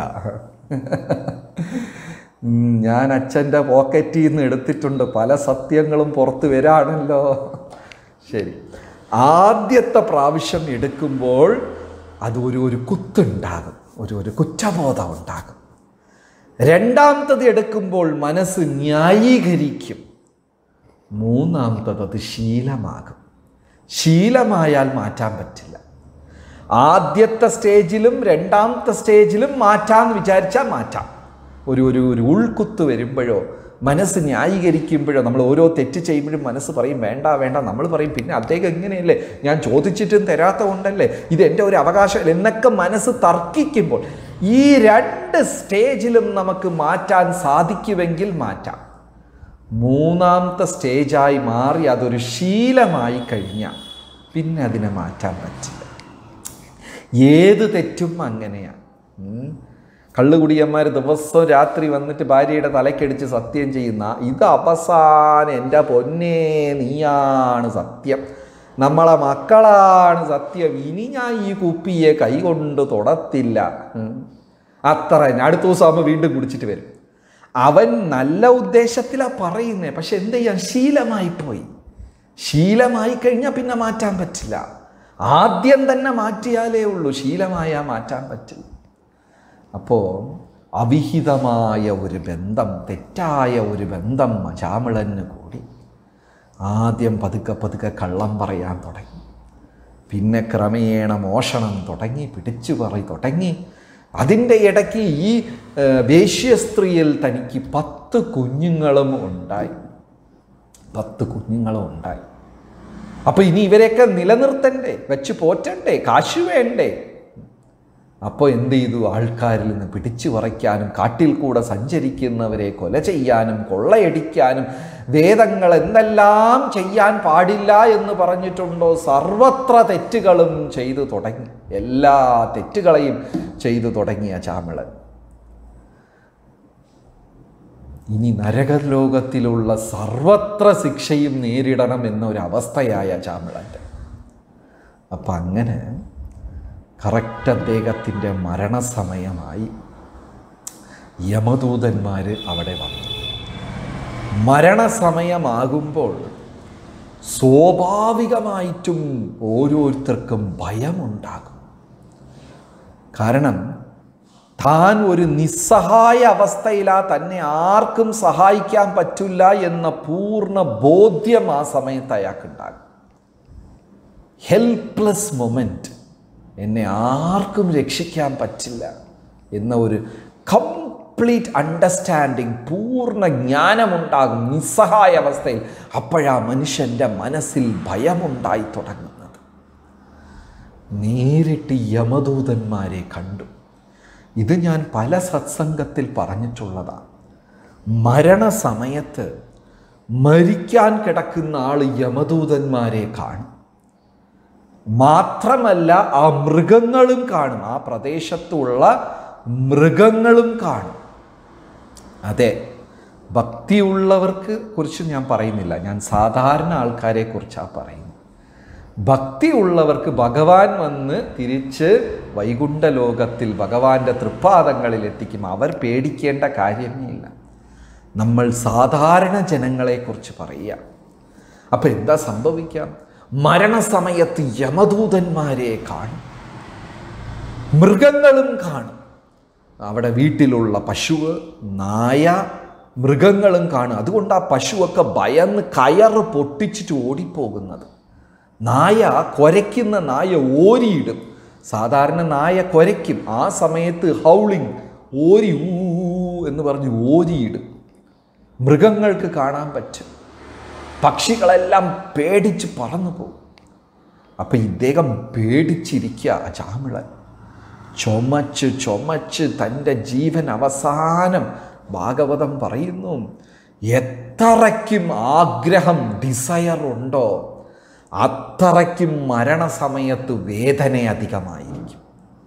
ഞാൻ അച്ഛൻ്റെ പോക്കറ്റിൽ നിന്ന് എടുത്തിട്ടുണ്ട്, പല സത്യങ്ങളും പുറത്ത് വരാണല്ലോ. ശരി, ആദ്യത്തെ പ്രാവശ്യം എടുക്കുമ്പോൾ അത് ഒരു കുത്തുണ്ടാകും, ഒരു കുറ്റബോധം ഉണ്ടാകും. രണ്ടാമത്തത് എടുക്കുമ്പോൾ മനസ്സ് ന്യായീകരിക്കും. മൂന്നാമത്തത് അത് ശീലമാകും. ശീലമായാൽ മാറ്റാൻ പറ്റില്ല. ആദ്യത്തെ സ്റ്റേജിലും രണ്ടാമത്തെ സ്റ്റേജിലും മാറ്റാമെന്ന് വിചാരിച്ചാൽ മാറ്റാം. ഒരു ഉൾക്കുത്ത് വരുമ്പോഴോ മനസ്സ് ന്യായീകരിക്കുമ്പോഴോ, നമ്മൾ ഓരോ തെറ്റ് ചെയ്യുമ്പോഴും മനസ്സ് പറയും വേണ്ട വേണ്ട, നമ്മൾ പറയും പിന്നെ അദ്ദേഹം എങ്ങനെയല്ലേ, ഞാൻ ചോദിച്ചിട്ടും തരാത്ത കൊണ്ടല്ലേ, ഇത് എൻ്റെ ഒരു അവകാശം എന്നൊക്കെ മനസ്സ് തർക്കിക്കുമ്പോൾ ഈ രണ്ട് സ്റ്റേജിലും നമുക്ക് മാറ്റാൻ സാധിക്കുമെങ്കിൽ മാറ്റാം. മൂന്നാമത്തെ സ്റ്റേജായി മാറി അതൊരു ശീലമായി കഴിഞ്ഞാൽ പിന്നെ അതിനെ മാറ്റാൻ പറ്റില്ല. ഏത് തെറ്റും അങ്ങനെയാണ്. കള്ളുകുടിയന്മാർ ദിവസവും രാത്രി വന്നിട്ട് ഭാര്യയുടെ തലക്കടിച്ച് സത്യം ചെയ്യുന്ന, ഇത് അവസാനം എൻ്റെ പൊന്നേ നീയാണ് സത്യം, നമ്മളെ മക്കളാണ് സത്യം, ഇനി ഞാൻ ഈ കുപ്പിയെ കൈകൊണ്ട് തൊടത്തില്ല, അത്ര തന്നെ. അടുത്ത ദിവസം ആകുമ്പോൾ വീണ്ടും കുടിച്ചിട്ട് വരും. അവൻ നല്ല ഉദ്ദേശത്തിലാണ് പറയുന്നത്, പക്ഷെ എന്ത് ചെയ്യാൻ, ശീലമായിപ്പോയി. ശീലമായി കഴിഞ്ഞാൽ പിന്നെ മാറ്റാൻ പറ്റില്ല. ആദ്യം തന്നെ മാറ്റിയാലേ ഉള്ളൂ, ശീലമായാൽ മാറ്റാൻ പറ്റില്ല. അപ്പോൾ അവിഹിതമായ ഒരു ബന്ധം, തെറ്റായ ഒരു ബന്ധം അജാമിളന് കൂടി. ആദ്യം പതുക്കെ പതുക്കെ കള്ളം പറയാൻ തുടങ്ങി, പിന്നെ ക്രമേണ മോഷണം തുടങ്ങി, പിടിച്ചു പറി തുടങ്ങി. അതിൻ്റെ ഇടയ്ക്ക് ഈ വേശ്യ സ്ത്രീയിൽ തനിക്ക് 10 കുഞ്ഞുങ്ങളും ഉണ്ടായി. 10 കുഞ്ഞുങ്ങളും ഉണ്ടായി. അപ്പോൾ ഇനി ഇവരെയൊക്കെ നിലനിർത്തണ്ടേ, വെച്ച് പോറ്റണ്ടേ, കാശ് വേണ്ടേ? അപ്പോൾ എന്ത് ചെയ്തു, ആൾക്കാരിൽ നിന്ന് പിടിച്ചു പറിക്കാനും കാട്ടിൽ കൂടെ സഞ്ചരിക്കുന്നവരെ കൊല ചെയ്യാനും കൊള്ളയടിക്കാനും, വേദങ്ങൾ എന്തെല്ലാം ചെയ്യാൻ പാടില്ല എന്ന് പറഞ്ഞിട്ടുണ്ടോ സർവത്ര തെറ്റുകളും ചെയ്തു തുടങ്ങി. എല്ലാ തെറ്റുകളെയും ചെയ്തു തുടങ്ങിയ അജാമിളൻ ഇനി നരകലോകത്തിലുള്ള സർവത്ര ശിക്ഷയും നേരിടണം എന്നൊരവസ്ഥയായ അജാമിളൻ്റെ. അപ്പം അങ്ങനെ കറക്റ്റ് അദ്ദേഹത്തിൻ്റെ മരണസമയമായി. യമദൂതന്മാർ അവിടെ വന്നു. മരണസമയമാകുമ്പോൾ സ്വാഭാവികമായിട്ടും ഓരോരുത്തർക്കും ഭയമുണ്ടാകും. കാരണം താൻ ഒരു നിസ്സഹായ അവസ്ഥയിലാണ്, തന്നെ ആർക്കും സഹായിക്കാൻ പറ്റില്ല എന്ന പൂർണ്ണ ബോധ്യം ആ സമയത്ത് അയാൾക്കുണ്ടാകും. ഹെൽപ്ലെസ് മൊമെൻറ്റ്, എന്നെ ആർക്കും രക്ഷിക്കാൻ പറ്റില്ല എന്ന ഒരു കംപ്ലീറ്റ് അണ്ടർസ്റ്റാൻഡിങ്, പൂർണ്ണ ജ്ഞാനമുണ്ടാകും നിസ്സഹായ അവസ്ഥയിൽ. അപ്പോഴാ മനുഷ്യൻ്റെ മനസ്സിൽ ഭയമുണ്ടായി തുടങ്ങുന്നത്. നേരിട്ട് യമദൂതന്മാരെ കണ്ടു. ഇത് ഞാൻ പല സത്സംഗത്തിൽ പറഞ്ഞിട്ടുള്ളതാണ്. മരണസമയത്ത് മരിക്കാൻ കിടക്കുന്ന ആൾ യമദൂതന്മാരെ കാണും. മാത്രമല്ല ആ മൃഗങ്ങളും കാണും, ആ പ്രദേശത്തുള്ള മൃഗങ്ങളും കാണും. അതെ, ഭക്തിയുള്ളവർക്ക് കുറിച്ച് ഞാൻ പറയുന്നില്ല, ഞാൻ സാധാരണ ആൾക്കാരെ കുറിച്ചാണ് പറയുന്നത്. ഭക്തിയുള്ളവർക്ക് ഭഗവാൻ വന്ന് തിരിച്ച് വൈകുണ്ഠ ലോകത്തിൽ ഭഗവാന്റെ തൃപ്പാദങ്ങളിൽ എത്തിക്കും. അവർ പേടിക്കേണ്ട കാര്യമേ ഇല്ല. നമ്മൾ സാധാരണ ജനങ്ങളെക്കുറിച്ച് പറയുക. അപ്പം എന്താ സംഭവിക്കാം, മരണസമയത്ത് യമദൂതന്മാരെ കാണും, മൃഗങ്ങളും കാണും. അവിടെ വീട്ടിലുള്ള പശുവ്, നായ, മൃഗങ്ങളും കാണും. അതുകൊണ്ട് ആ പശുവൊക്കെ ഭയന്ന് കയറ് പൊട്ടിച്ചിട്ട് ഓടിപ്പോകുന്നത്. നായ കുരയ്ക്കുന്ന നായ ഓരിയിടും. സാധാരണ നായ കുരയ്ക്കും, ആ സമയത്ത് ഹൗളിങ്, ഓരി ഊ എന്ന് പറഞ്ഞ് ഓരിയിടും. മൃഗങ്ങൾക്ക് കാണാൻ പറ്റും. പക്ഷികളെല്ലാം പേടിച്ച് പറന്നു പോകും. അപ്പം ഇദ്ദേഹം പേടിച്ചിരിക്കുക അജാമിളൻ. ചുമച്ച് ചുമച്ച് തൻ്റെ ജീവൻ അവസാനം ഭാഗവതം പറയുന്നു, എത്രയ്ക്കും ആഗ്രഹം, ഡിസയർ ഉണ്ടോ അത്രയ്ക്കും മരണസമയത്ത് വേദന അധികമായിരിക്കും.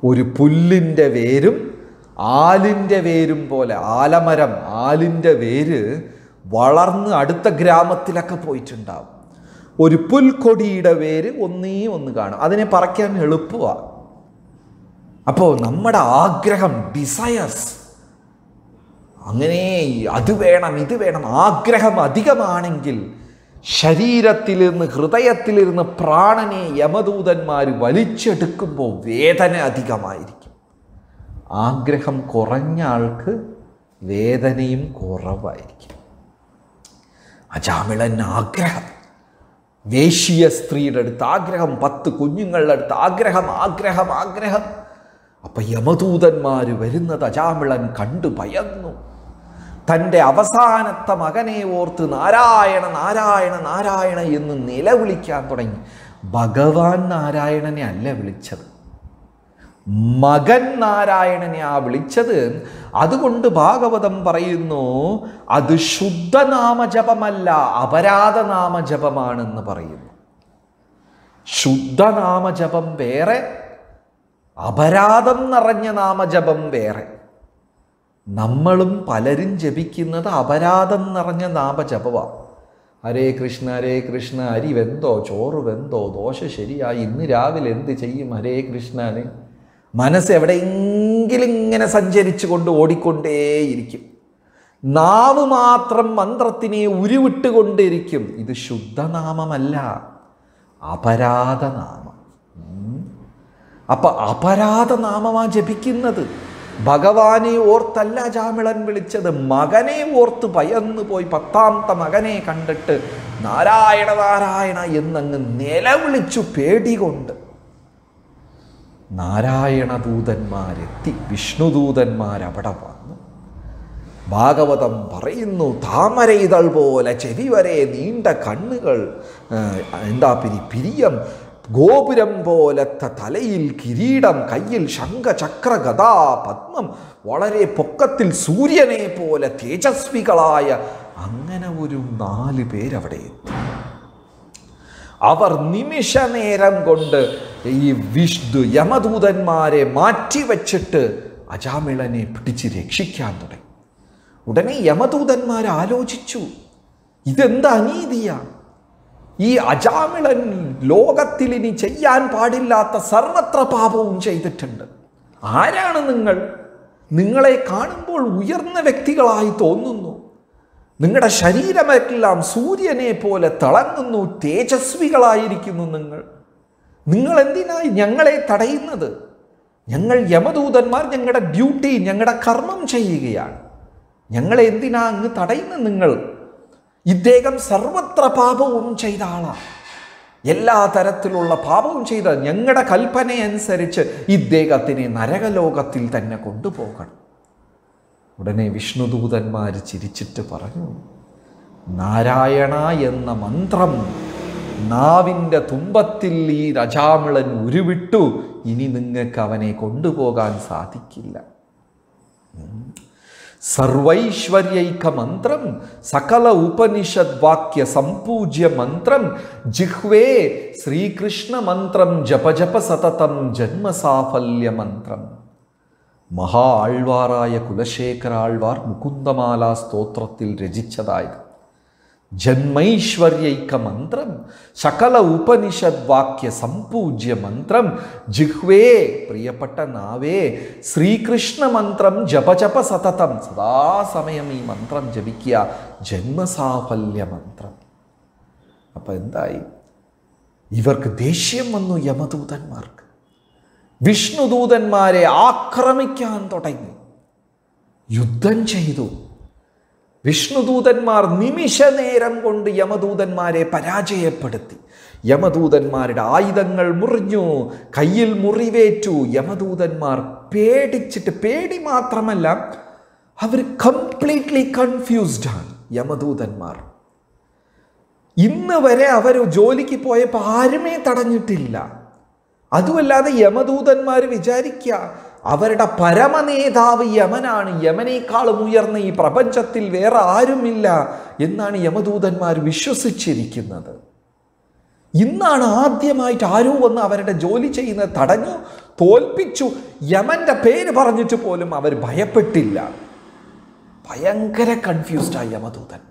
ഒരു പുല്ലിൻ്റെ വേരും ആലിൻ്റെ വേരും പോലെ, ആലമരം ആലിൻ്റെ വേര് വളർന്ന് അടുത്ത ഗ്രാമത്തിലൊക്കെ പോയിട്ടുണ്ടാവും. ഒരു പുൽക്കൊടിയുടെ വേര് ഒന്ന് കാണും, അതിനെ പറിക്കാൻ എളുപ്പമാണ്. അപ്പോൾ നമ്മുടെ ആഗ്രഹം, ഡിസയേഴ്സ്, അങ്ങനെ അത് വേണം ഇത് വേണം, ആഗ്രഹം അധികമാണെങ്കിൽ ശരീരത്തിലിരുന്ന് ഹൃദയത്തിലിരുന്ന് പ്രാണനെ യമദൂതന്മാർ വലിച്ചെടുക്കുമ്പോൾ വേദന അധികമായിരിക്കും. ആഗ്രഹം കുറഞ്ഞ ആൾക്ക് വേദനയും കുറവായിരിക്കും. അജാമിളൻ ആഗ്രഹം, വേശ്യ സ്ത്രീയുടെ അടുത്ത് ആഗ്രഹം, 10 കുഞ്ഞുങ്ങളുടെ അടുത്ത് ആഗ്രഹം ആഗ്രഹം ആഗ്രഹം. അപ്പം യമദൂതന്മാർ വരുന്നത് അജാമിളൻ കണ്ടു ഭയന്നു. തൻ്റെ അവസാനത്തെ മകനെ ഓർത്ത് നാരായണ നാരായണ നാരായണ എന്ന് നിലവിളിക്കാൻ തുടങ്ങി. ഭഗവാൻ നാരായണനെ അല്ല വിളിച്ചത്, മകൻ നാരായണനെ വിളിച്ചത്. അതുകൊണ്ട് ഭാഗവതം പറയുന്നു അത് ശുദ്ധനാമജപമല്ല, അപരാധനാമജപമാണെന്ന് പറയുന്നു. ശുദ്ധനാമജപം വേറെ, അപരാധം നിറഞ്ഞ നാമജപം വേറെ. നമ്മളും പലരും ജപിക്കുന്നത് അപരാധം നിറഞ്ഞ നാമജപമാണ്. ഹരേ കൃഷ്ണ ഹരേ കൃഷ്ണ, അരി വെന്തോ ചോറ് വെന്തോ, ദോശ ശരിയായി, ഇന്ന് രാവിലെ എന്ത് ചെയ്യും, ഹരേ കൃഷ്ണന്. മനസ്സ് എവിടെയെങ്കിലും ഇങ്ങനെ സഞ്ചരിച്ചു കൊണ്ട് ഓടിക്കൊണ്ടേയിരിക്കും. നാവ് മാത്രം മന്ത്രത്തിനെ ഉരുവിട്ടുകൊണ്ടിരിക്കും. ഇത് ശുദ്ധനാമമല്ല, അപരാധനാമം. അപ്പം അപരാധനാമമാണ് ജപിക്കുന്നത്. ഭഗവാനെ ഓർത്തല്ല അജാമിളൻ വിളിച്ചത്, മകനെ ഓർത്ത് ഭയന്നു പോയി. 10ാമത്തെ മകനെ കണ്ടിട്ട് നാരായണ നാരായണ എന്നങ്ങ് നിലവിളിച്ചു പേടികൊണ്ട്. നാരായണ ദൂതന്മാരെത്തി, വിഷ്ണുദൂതന്മാരവിടെ വന്നു. ഭാഗവതം പറയുന്നു, താമരയിതൾ പോലെ ചെവി വരെ നീണ്ട കണ്ണുകൾ, പിരിയം, ഗോപുരം പോലത്തെ തലയിൽ കിരീടം, കയ്യിൽ ശംഖ ചക്ര ഗദാ പത്മം, വളരെ പൊക്കത്തിൽ സൂര്യനെ പോലെ തേജസ്വികളായ അങ്ങനെ ഒരു 4 പേരവിടെ എത്തി. അവർ നിമിഷ നേരം കൊണ്ട് ഈ യമദൂതന്മാരെ മാറ്റിവെച്ചിട്ട് അജാമിളനെ പിടിച്ച് രക്ഷിക്കാൻ തുടങ്ങി. ഉടനെ യമദൂതന്മാർ ആലോചിച്ചു, ഇതെന്താ അനീതിയാണ്. ഈ അജാമിളൻ ലോകത്തിൽ ഇനി ചെയ്യാൻ പാടില്ലാത്ത സർവത്ര പാപവും ചെയ്തിട്ടുണ്ട്. ആരാണ് നിങ്ങൾ? നിങ്ങളെ കാണുമ്പോൾ ഉയർന്ന വ്യക്തികളായി തോന്നുന്നു. നിങ്ങളുടെ ശരീരമെല്ലാം സൂര്യനെ പോലെ തിളങ്ങുന്നു, തേജസ്വികളായിരിക്കുന്നു. നിങ്ങൾ എന്തിനായി ഞങ്ങളെ തടയുന്നത്? ഞങ്ങൾ യമദൂതന്മാർ ഞങ്ങളുടെ ഡ്യൂട്ടി, ഞങ്ങളുടെ കർമ്മം ചെയ്യുകയാണ്. ഞങ്ങളെ എന്തിനാ അങ്ങ് തടയുന്നത് നിങ്ങൾ? ഇദ്ദേഹം സർവത്ര പാപവും ചെയ്ത ആളാണ്, എല്ലാ തരത്തിലുള്ള പാപവും ചെയ്ത. ഞങ്ങളുടെ കൽപ്പനയനുസരിച്ച് ഇദ്ദേഹത്തിനെ നരകലോകത്തിൽ തന്നെ കൊണ്ടുപോകണം. ഉടനെ വിഷ്ണുദൂതന്മാർ ചിരിച്ചിട്ട് പറഞ്ഞു, നാരായണ എന്ന മന്ത്രം നാവിൻ്റെ തുമ്പത്തിൽ ഈ അജാമിളൻ ഉരുവിട്ടു. ഇനി നിങ്ങൾക്ക് അവനെ കൊണ്ടുപോകാൻ സാധിക്കില്ല. സർവൈശ്വര്യൈക മന്ത്രം, സകല ഉപനിഷദ് വാക്യ സംപൂജ്യ മന്ത്രം, ജിഹ്വേ ശ്രീകൃഷ്ണ മന്ത്രം, ജപ ജപ സതതം ജന്മസാഫല്യ മന്ത്രം. മഹാ ആൾവാറായ കുലശേഖര ആൾവാർ മുകുന്ദമാലാ സ്തോത്രത്തിൽ രചിച്ചതായത് ജന്മൈശ്വര്യൈക മന്ത്രം, സകല ഉപനിഷദ് വാക്യ സംപൂജ്യ മന്ത്രം, ജിഹ്വേ പ്രിയപ്പെട്ട നാവേ ശ്രീകൃഷ്ണ മന്ത്രം, ജപ ജപ സതതം സദാസമയം ഈ മന്ത്രം ജപിക്കുക, ജന്മസാഫല്യ മന്ത്രം. അപ്പം എന്തായി? ഇവർക്ക് ദേഷ്യം വന്നു. യമദൂതന്മാർക്ക് വിഷ്ണുദൂതന്മാരെ ആക്രമിക്കാൻ തുടങ്ങി, യുദ്ധം ചെയ്തു. വിഷ്ണുദൂതന്മാർ നിമിഷ നേരം കൊണ്ട് യമദൂതന്മാരെ പരാജയപ്പെടുത്തി. യമദൂതന്മാരുടെ ആയുധങ്ങൾ മുറിഞ്ഞു, കയ്യിൽ മുറിവേറ്റു. യമദൂതന്മാർ പേടിച്ചിട്ട്, പേടി മാത്രമല്ല, അവർ കംപ്ലീറ്റ്ലി കൺഫ്യൂസ്ഡാണ്. യമദൂതന്മാർ ഇന്ന് വരെ അവർ ജോലിക്ക് പോയപ്പോൾ ആരുമേ തടഞ്ഞിട്ടില്ല. അതുമല്ലാതെ യമദൂതന്മാർ വിചാരിക്കുക അവരുടെ പരമനേതാവ് യമനാണ്, യമനേക്കാളും ഉയർന്ന ഈ പ്രപഞ്ചത്തിൽ വേറെ ആരുമില്ല എന്നാണ് യമദൂതന്മാർ വിശ്വസിച്ചിരിക്കുന്നത്. ഇന്നാണ് ആദ്യമായിട്ട് ആരോ വന്ന് അവരുടെ ജോലി ചെയ്യുന്നത് തടഞ്ഞു, തോൽപ്പിച്ചു. യമൻ്റെ പേര് പറഞ്ഞിട്ട് പോലും അവർ ഭയപ്പെട്ടില്ല. ഭയങ്കര കൺഫ്യൂസ്ഡായി യമദൂതന്മാർ.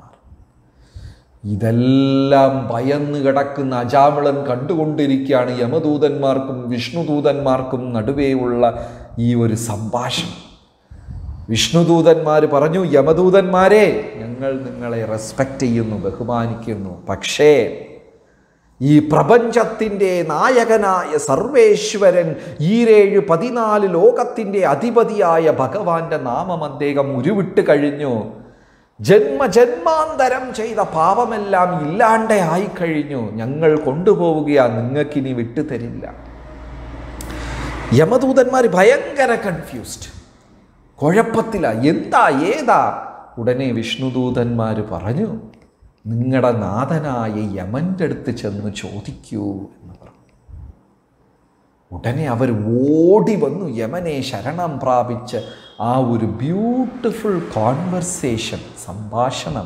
ഇതെല്ലാം ഭയന്ന് കിടക്കുന്ന അജാമിളൻ കണ്ടുകൊണ്ടിരിക്കുകയാണ് യമദൂതന്മാർക്കും വിഷ്ണുദൂതന്മാർക്കും നടുവേയുള്ള ഈ ഒരു സംഭാഷണം. വിഷ്ണുദൂതന്മാർ പറഞ്ഞു, യമദൂതന്മാരെ, ഞങ്ങൾ നിങ്ങളെ റെസ്പെക്റ്റ് ചെയ്യുന്നു, ബഹുമാനിക്കുന്നു. പക്ഷേ ഈ പ്രപഞ്ചത്തിൻ്റെ നായകനായ സർവേശ്വരൻ, 14 ലോകത്തിൻ്റെ അധിപതിയായ ഭഗവാന്റെ നാമം അദ്ദേഹം ഉരുവിട്ട് കഴിഞ്ഞു. ജന്മജന്മാന്തരം ചെയ്ത പാപമെല്ലാം ഇല്ലാണ്ട് ആയിക്കഴിഞ്ഞു. ഞങ്ങൾ കൊണ്ടുപോവുകയാണ്, നിങ്ങൾക്കിനി വിട്ടുതരില്ല. യമദൂതന്മാർ ഭയങ്കര കൺഫ്യൂസ്ഡ്, കുഴപ്പത്തില, എന്താ ഏതാ. ഉടനെ വിഷ്ണുദൂതന്മാർ പറഞ്ഞു, നിങ്ങളുടെ നാഥനായ യമൻ്റെ അടുത്ത് ചെന്ന് ചോദിക്കൂ എന്ന് പറഞ്ഞു. ഉടനെ അവർ ഓടി വന്നു യമനെ ശരണം പ്രാപിച്ച് ആ ഒരു ബ്യൂട്ടിഫുൾ കോൺവെർസേഷൻ, സംഭാഷണം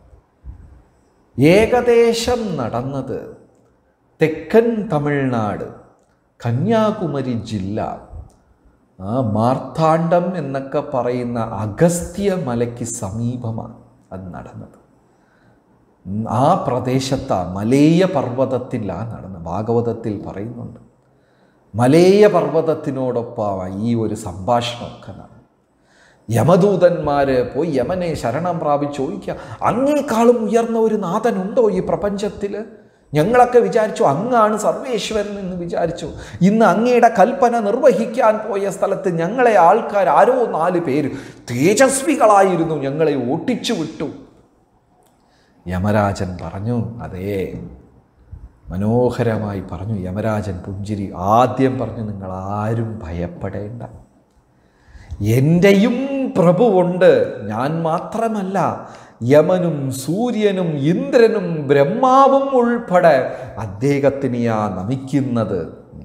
ഏകദേശം നടന്നത് തെക്കൻ തമിഴ്നാട്, കന്യാകുമാരി ജില്ല, മാർത്താണ്ഡം എന്നൊക്കെ പറയുന്ന അഗസ്ത്യ മലയ്ക്ക് സമീപമാണ് അത് നടന്നത്. ആ പ്രദേശത്താണ്, മലേയ പർവ്വതത്തിലാണ് നടന്നത്. ഭാഗവതത്തിൽ പറയുന്നുണ്ട്, മലേയ പർവ്വതത്തിനോടൊപ്പം ഈ ഒരു സംഭാഷണമൊക്കെ നടന്നു. യമദൂതന്മാർ പോയി യമനെ ശരണം പ്രാപിച്ച് ചോദിക്കുക, അങ്ങേക്കാളും ഉയർന്ന ഒരു നാഥനുണ്ടോ ഈ പ്രപഞ്ചത്തിൽ? ഞങ്ങളൊക്കെ വിചാരിച്ചു അങ്ങാണ് സർവേശ്വരൻ എന്ന് വിചാരിച്ചു. ഇന്ന് അങ്ങയുടെ കൽപ്പന നിർവഹിക്കാൻ പോയ സ്ഥലത്ത് ഞങ്ങളെ ആൾക്കാർ ആരോ 4 പേര് തേജസ്വികളായിരുന്നു, ഞങ്ങളെ ഓട്ടിച്ചു വിട്ടു. യമരാജൻ പറഞ്ഞു, അതേ, മനോഹരമായി പറഞ്ഞു യമരാജൻ പുഞ്ചിരി. ആദ്യം പറഞ്ഞു, നിങ്ങൾ ആരും ഭയപ്പെടേണ്ട, എൻ്റെയും പ്രഭുവുണ്ട്. ഞാൻ മാത്രമല്ല, യമനും സൂര്യനും ഇന്ദ്രനും ബ്രഹ്മാവും ഉൾപ്പെടെ അദ്ദേഹത്തിനെയാ നമിക്കുന്നത്.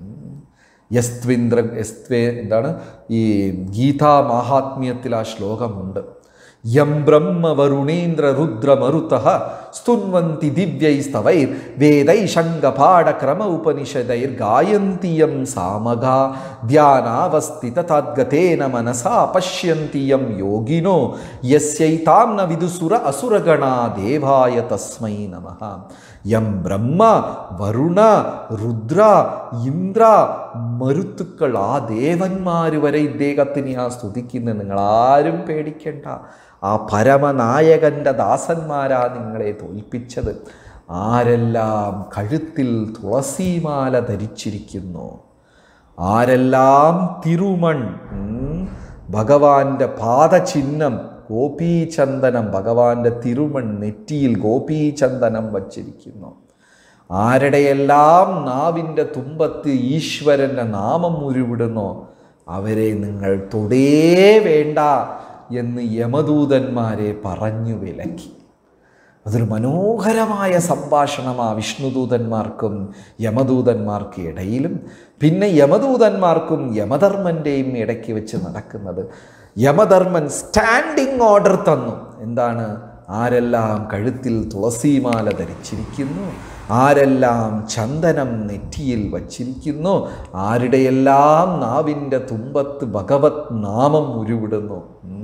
എന്താണ് ഈ ഗീതാ മഹാത്മ്യത്തിൽ ആ ശ്ലോകമുണ്ട്. യം ബ്രഹ്മ വരുണേന്ദ്ര രുദ്ര മരുതഃ സ്തുന്വന്തി ദിവ്യൈസ്തവൈർ വേദൈശങ്കപാഠ ക്രമ ഉപനിഷദൈർ ഗായന്തി യം സാമഗാ ധ്യാനാവസ്ഥിത തദ്ഗതേന മനസാ പശ്യന്തി യം യോഗിനോ യസ്യൈതാം ന വിദുസുര അസുരഗണാ ദേവായ തസ്മൈ നമഃ. യം ബ്രഹ്മ വരുണ രുദ്ര ഇന്ദ്ര മരുത്തുക്കൾ, ആ ദേവന്മാർ വരെ ഇദ്ദേഹത്തിന് ആ സ്തുതിക്കുന്നത്. നിങ്ങളാരും പേടിക്കേണ്ട, ആ പരമനായകൻ്റെ ദാസന്മാരാ നിങ്ങളെ തോൽപ്പിച്ചത്. ആരെല്ലാം കഴുത്തിൽ തുളസിമാല ധരിച്ചിരിക്കുന്നു, ആരെല്ലാം തിരുമൺ, ഭഗവാന്റെ പാദചിഹ്നം ഗോപീചന്ദനം, ഭഗവാന്റെ തിരുമൺ നെറ്റിയിൽ ഗോപീചന്ദനം വച്ചിരിക്കുന്നു, ആരുടെയെല്ലാം നാവിൻ്റെ തുമ്പത്ത് ഈശ്വരൻ്റെ നാമം ഉരുവിടുന്നോ അവരെ നിങ്ങൾ തൊടേ വേണ്ട എന്ന് യമദൂതന്മാരെ പറഞ്ഞു വിലക്കി. അതൊരു മനോഹരമായ സംഭാഷണമാണ് വിഷ്ണുദൂതന്മാർക്കും യമദൂതന്മാർക്ക് ഇടയിലും, പിന്നെ യമദൂതന്മാർക്കും യമധർമ്മൻ്റെയും ഇടയ്ക്ക് വെച്ച് നടക്കുന്നത്. യമധർമ്മൻ സ്റ്റാൻഡിങ് ഓർഡർ തന്നു. എന്താണ്? ആരെല്ലാം കഴുത്തിൽ തുളസിമാല ധരിച്ചിരിക്കുന്നു, ആരെല്ലാം ചന്ദനം നെറ്റിയിൽ വച്ചിരിക്കുന്നു, ആരുടെയെല്ലാം നാവിൻ്റെ തുമ്പത്ത് ഭഗവത് നാമം ഉരുവിടുന്നു,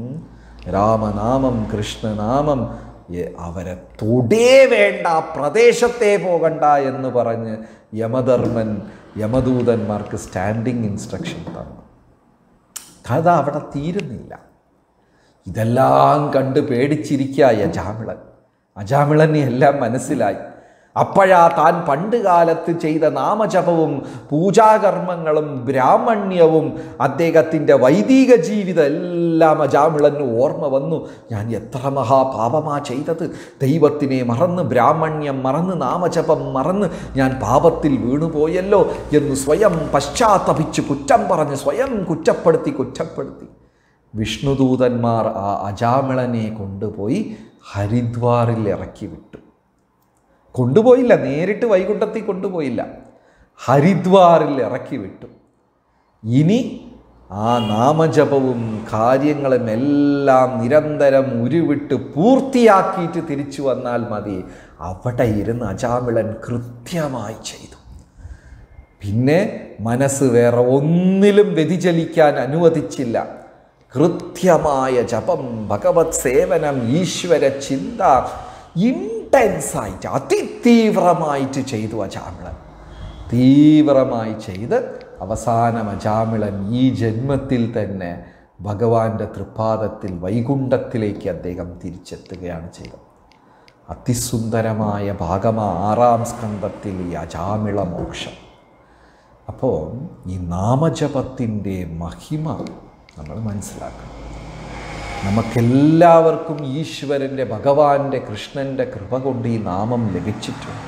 രാമനാമം കൃഷ്ണനാമം, അവരെ തൊടേ വേണ്ട, പ്രദേശത്തെ പോകണ്ട എന്ന് പറഞ്ഞ് യമധർമ്മൻ യമദൂതന്മാർക്ക് സ്റ്റാൻഡിങ് ഇൻസ്ട്രക്ഷൻ തന്നു. കഥ അവിടെ തീരുന്നില്ല. ഇതെല്ലാം കണ്ട് പേടിച്ചിരിക്കുക അജാമിളൻ. അജാമിളന് എല്ലാം മനസ്സിലായി. അപ്പോഴാ താൻ പണ്ട് കാലത്ത് ചെയ്ത നാമജപവും പൂജാകർമ്മങ്ങളും ബ്രാഹ്മണ്യവും അദ്ദേഹത്തിൻ്റെ വൈദിക ജീവിതം എല്ലാം അജാമിളന് ഓർമ്മ വന്നു. ഞാൻ എത്ര മഹാപാപമാ ചെയ്തത്! ദൈവത്തിനെ മറന്ന്, ബ്രാഹ്മണ്യം മറന്ന്, നാമജപം മറന്ന് ഞാൻ പാപത്തിൽ വീണുപോയല്ലോ എന്ന് സ്വയം പശ്ചാത്തപിച്ച് കുറ്റം പറഞ്ഞ് സ്വയം കുറ്റപ്പെടുത്തി വിഷ്ണുദൂതന്മാർ ആ അജാമിളനെ കൊണ്ടുപോയി ഹരിദ്വാറിൽ ഇറക്കി വിട്ടു. കൊണ്ടുപോയില്ല, നേരിട്ട് വൈകുണ്ഠത്തിൽ കൊണ്ടുപോയില്ല, ഹരിദ്വാറിൽ ഇറക്കി വിട്ടു. ഇനി ആ നാമജപവും കാര്യങ്ങളും എല്ലാം നിരന്തരം ഉരുവിട്ട് പൂർത്തിയാക്കിയിട്ട് തിരിച്ചു വന്നാൽ മതി. അവിടെ ഇരുന്ന് അജാമിളൻ കൃത്യമായി ചെയ്തു. പിന്നെ മനസ്സ് വേറെ ഒന്നിലും വ്യതിചലിക്കാൻ അനുവദിച്ചില്ല. കൃത്യമായ ജപം, ഭഗവത് സേവനം, ഈശ്വര ചിന്ത ഇൻറ്റൻസായിട്ട് അതിതീവ്രമായിട്ട് ചെയ്തു അജാമിളൻ. തീവ്രമായി ചെയ്ത് അവസാനം അജാമിളൻ ഈ ജന്മത്തിൽ തന്നെ ഭഗവാന്റെ തൃപ്പാദത്തിൽ വൈകുണ്ഠത്തിലേക്ക് അദ്ദേഹം തിരിച്ചെത്തുകയാണ് ചെയ്തത്. അതിസുന്ദരമായ ഭാഗമാണ് 6-ാം സ്കന്ധത്തിൽ ഈ അജാമിള മോക്ഷം. അപ്പോൾ ഈ നാമജപത്തിൻ്റെ മഹിമ നമ്മൾ മനസ്സിലാക്കണം. നമുക്കെല്ലാവർക്കും ഈശ്വരൻ്റെ, ഭഗവാന്റെ, കൃഷ്ണൻ്റെ കൃപ കൊണ്ട് ഈ നാമം ലഭിച്ചിട്ടുണ്ട്.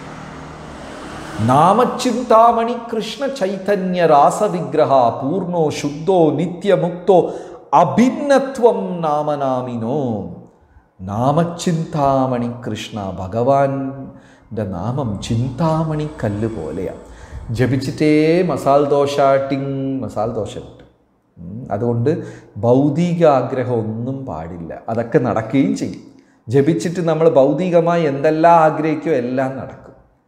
നാമചിന്താമണി കൃഷ്ണ ചൈതന്യ രാസവിഗ്രഹ പൂർണ്ണോ ശുദ്ധോ നിത്യമുക്തോ അഭിന്നത്വം നാമനാമിനോ. നാമചിന്താമണി കൃഷ്ണ, ഭഗവാന്റെ നാമം ചിന്താമണി കല്ല് പോലെയാണ്. ജപിച്ചിട്ടേ മസാല ദോശ കിട്ടും. അതുകൊണ്ട് ഭൗതിക ആഗ്രഹം ഒന്നും പാടില്ല. അതൊക്കെ നടക്കുകയും ചെയ്യും. ജപിച്ചിട്ട് നമ്മൾ ഭൗതികമായി എന്തെല്ലാം ആഗ്രഹിക്കുകയോ എല്ലാം നടക്കും.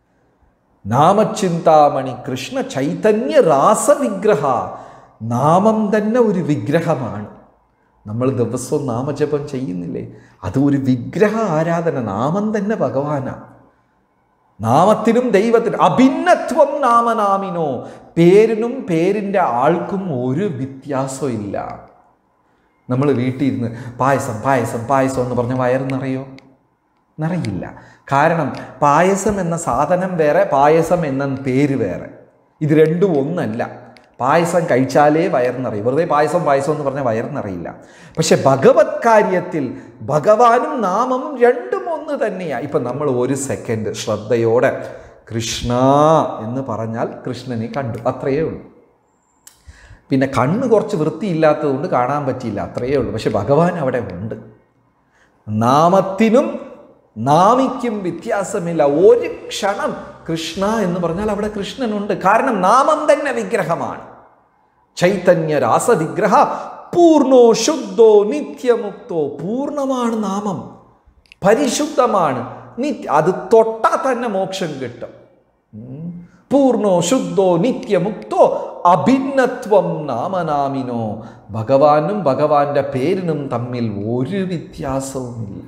നാമചിന്താമണി കൃഷ്ണ ചൈതന്യ രാസവിഗ്രഹ, നാമം തന്നെ ഒരു വിഗ്രഹമാണ്. നമ്മൾ ദിവസവും നാമജപം ചെയ്യുന്നില്ലേ? അത് ഒരു വിഗ്രഹ ആരാധന. നാമം തന്നെ ഭഗവാനാണ്. നാമത്തിനും ദൈവത്തിനും അഭിന്നത്വം നാമനാമിനോ. പേരിനും പേരിൻ്റെ ആൾക്കും ഒരു വ്യത്യാസവും ഇല്ല. നമ്മൾ വീട്ടിൽ ഇരുന്ന് പായസം പായസം പായസം എന്ന് പറഞ്ഞ വയറ് നിറയോ? നിറയില്ല. കാരണം പായസം എന്ന സാധനം വേറെ, പായസം എന്ന പേര് വേറെ. ഇത് രണ്ടും ഒന്നല്ല. പായസം കഴിച്ചാലേ വയറ് നിറയും. വെറുതെ പായസം പായസം എന്ന് പറഞ്ഞാൽ വയറ് നിറയില്ല. പക്ഷെ ഭഗവത് കാര്യത്തിൽ ഭഗവാനും നാമവും രണ്ടും ഒന്ന് തന്നെയാണ്. ഇപ്പം നമ്മൾ ഒരു സെക്കൻഡ് ശ്രദ്ധയോടെ കൃഷ്ണ എന്ന് പറഞ്ഞാൽ കൃഷ്ണനെ കണ്ടു, അത്രയേ ഉള്ളൂ. പിന്നെ കണ്ണ് കുറച്ച് വൃത്തിയില്ലാത്തതുകൊണ്ട് കാണാൻ പറ്റിയില്ല, അത്രയേ ഉള്ളൂ. പക്ഷെ ഭഗവാൻ അവിടെ ഉണ്ട്. നാമത്തിനും നാമിക്കും വ്യത്യാസമില്ല. ഒരു ക്ഷണം കൃഷ്ണ എന്ന് പറഞ്ഞാൽ അവിടെ കൃഷ്ണനുണ്ട്. കാരണം നാമം തന്നെ വിഗ്രഹമാണ്. ചൈതന്യ രാസവിഗ്രഹ പൂർണ്ണോ ശുദ്ധോ നിത്യമുക്തോ. പൂർണ്ണമാണ് നാമം, പരിശുദ്ധമാണ്. അത് തൊട്ടാൽ തന്നെ മോക്ഷം കിട്ടും. പൂർണ്ണോ ശുദ്ധോ നിത്യമുക്തോ അഭിന്നത്വം നാമനാമിനോ. ഭഗവാനും ഭഗവാന്റെ പേരിനും തമ്മിൽ ഒരു വ്യത്യാസവുമില്ല.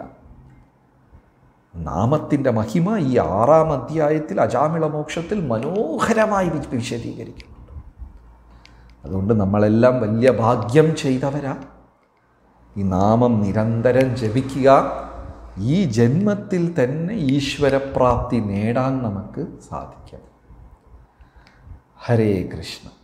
നാമത്തിൻ്റെ മഹിമ ഈ 6-ാം അധ്യായത്തിൽ അജാമിള മോക്ഷത്തിൽ മനോഹരമായി വിശദീകരിക്കുന്നുണ്ട്. അതുകൊണ്ട് നമ്മളെല്ലാം വലിയ ഭാഗ്യം ചെയ്തവരാ. ഈ നാമം നിരന്തരം ജപിക്കുക. ഈ ജന്മത്തിൽ തന്നെ ഈശ്വരപ്രാപ്തി നേടാൻ നമുക്ക് സാധിക്കും. ഹരേ കൃഷ്ണ.